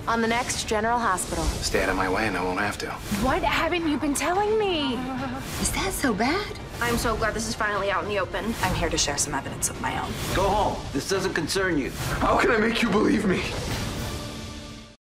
on the next General Hospital. Stay out of my way and I won't have to. What haven't you been telling me? Is that so bad? I'm so glad this is finally out in the open. I'm here to share some evidence of my own. Go home. This doesn't concern you. How can I make you believe me?